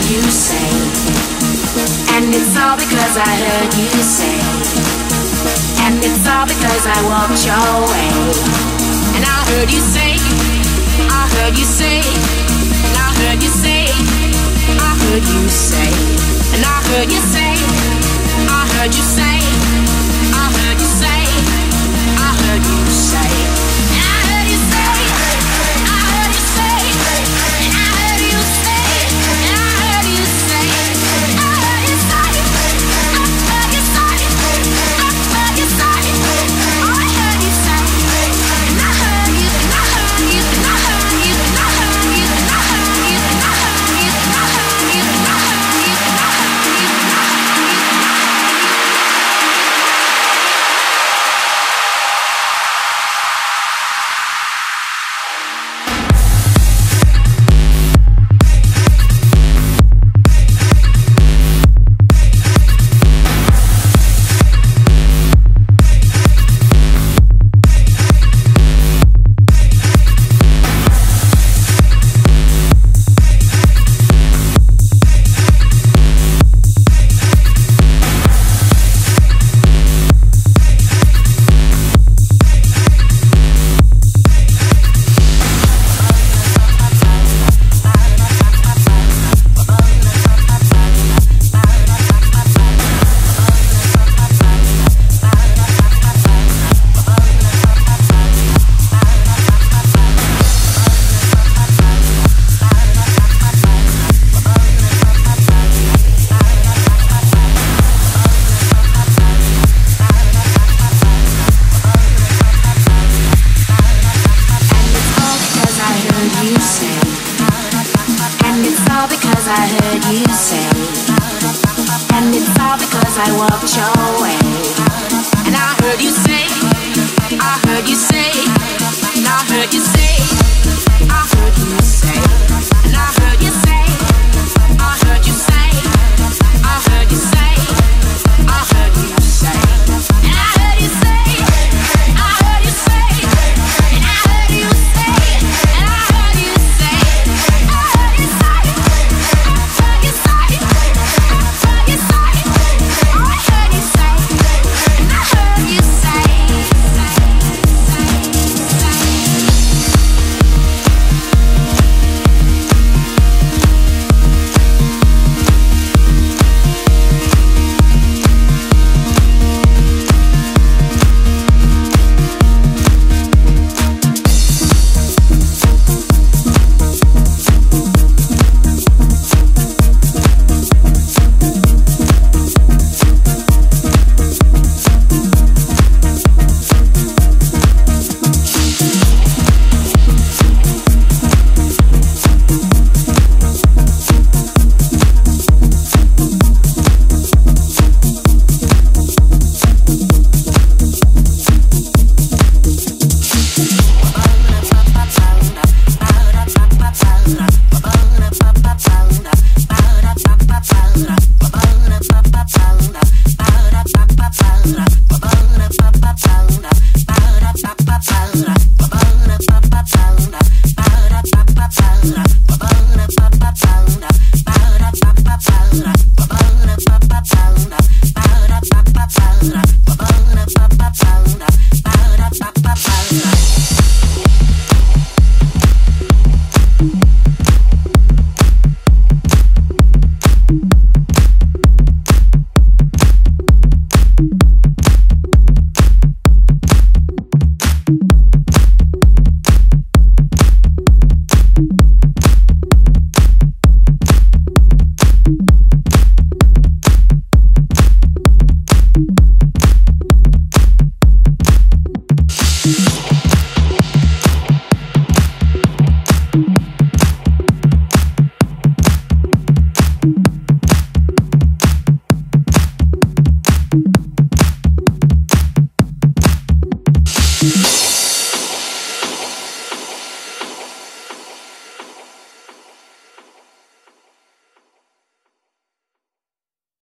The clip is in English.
you say, and it's all because I heard you say, and it's all because I walked your way. And I heard you say, I heard you say, and I heard you say, I heard you say, and I heard you say, I heard you say, I heard you say, I heard you say, and I heard you say, I heard you say, and I heard you say, and I heard you say, I heard you say, I heard you say, I heard you say, I heard you say, and I heard you, and I heard you, and I heard you, and I heard you, and I heard you, and I heard you, and I heard you, and I heard you, and I heard you, and I walked your way. And I heard you say, I heard you say, and I heard you say, I heard you say.